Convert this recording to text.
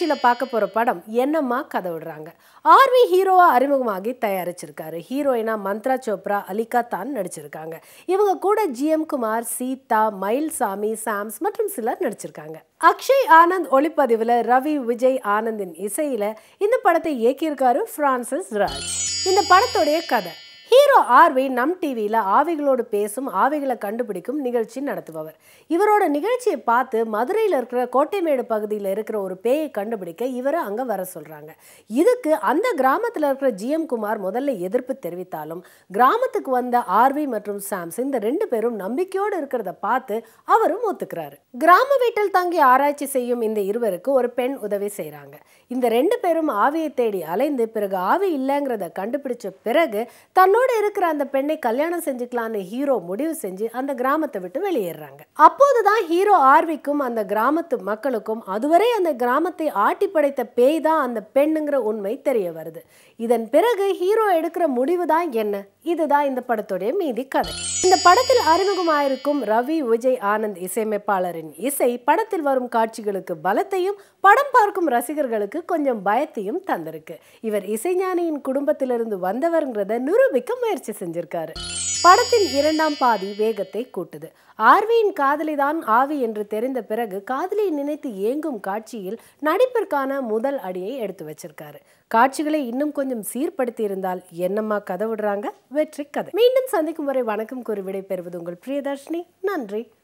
நிகழ்ச்சியில பார்க்க போற படம் என்னம்மா கதை விடுறாங்க. ஆர்வி ஹீரோவா அறிமுகமாகி தயாரிச்சிருக்காரு. ஹீரோயினா மந்த்ரா சோப்ரா, அலிகா தான் நடிச்சிருக்காங்க. இவங்க கூட ஜிஎம் குமார், சீதா, மயில்சாமி, சாம்ஸ் மற்றும் சிலர் நடிச்சிருக்காங்க. அக்ஷய் ஆனந்த் ஒளிப்பதிவுல ரவி விஜய் ஆனந்தின் இசையில இந்த படத்தை இயக்கியிருக்காரு பிரான்சிஸ் ராஜ். இந்த படத்துடைய கதை, ஹீரோ ஆர்வி நம் டிவியில் ஆவிகளோடு பேசும், ஆவிகளை கண்டுபிடிக்கும் நிகழ்ச்சி நடத்துபவர். இவரோட நிகழ்ச்சியை பார்த்து மதுரையில் இருக்கிற கோட்டைமேடு பகுதியில் இருக்கிற ஒரு பேயை கண்டுபிடிக்க இவரை அங்கே வர சொல்கிறாங்க. இதுக்கு அந்த கிராமத்தில் இருக்கிற ஜிஎம் குமார் முதல்ல எதிர்ப்பு தெரிவித்தாலும் கிராமத்துக்கு வந்த ஆர்வி மற்றும் சாம்ஸ் இந்த 2 பேரும் நம்பிக்கையோடு இருக்கிறத பார்த்து அவரும் ஒத்துக்கிறாரு. கிராம வீட்டில் தங்கி ஆராய்ச்சி செய்யும் இந்த இருவருக்கு ஒரு பெண் உதவி செய்கிறாங்க. இந்த 2 பேரும் ஆவியை தேடி அலைந்து பிறகு ஆவி இல்லைங்கிறத கண்டுபிடிச்ச பிறகு தன்னோட இருக்கிற அந்த பெண்ணை கல்யாணம் செஞ்சுக்கலான்னு ஹீரோ முடிவு செஞ்சு அந்த கிராமத்தை விட்டு வெளியேறாங்க. அப்போதுதான் ஹீரோ ஆர்விக்கும் அந்த கிராமத்து மக்களுக்கும் அதுவரை அந்த கிராமத்தை ஆட்டி படைத்த பேய் தான் அந்த பெண்ணுங்கிற உண்மை தெரிய வருது. இதன் பிறகு ஹீரோ எடுக்கிற முடிவு தான் என்ன? இதுதான் இந்த படத்துடைய மீதி கதை. இந்த படத்தில் அறிமுகமாயிருக்கும் ரவி விஜய் ஆனந்த் இசையமைப்பாளரின் இசை படத்தில் வரும் காட்சிகளுக்கு பலத்தையும் படம் பார்க்கும் ரசிகர்களுக்கு கொஞ்சம் பயத்தையும் தந்திருக்கு. இவர் இசைஞானியின் குடும்பத்திலிருந்து வந்தவர்ங்கிறத நிரூபிக்க முயற்சி செஞ்சிருக்காரு. படத்தின் 2ஆம் பாதி வேகத்தை கூட்டுது. ஆர்வியின் காதலிதான் ஆவி என்று தெரிந்த பிறகு காதலியை நினைத்து ஏங்கும் காட்சியில் நடிப்பிற்கான முதல் அடியை எடுத்து வச்சிருக்காரு. காட்சிகளை இன்னும் கொஞ்சம் சீர்படுத்தி இருந்தால் என்னம்மா கதை விடுறாங்க வெற்றி கதை. மீண்டும் சந்திக்கும் வரை வணக்கம் கூறி விடை பெறுவது உங்கள் பிரியதர்ஷினி. நன்றி.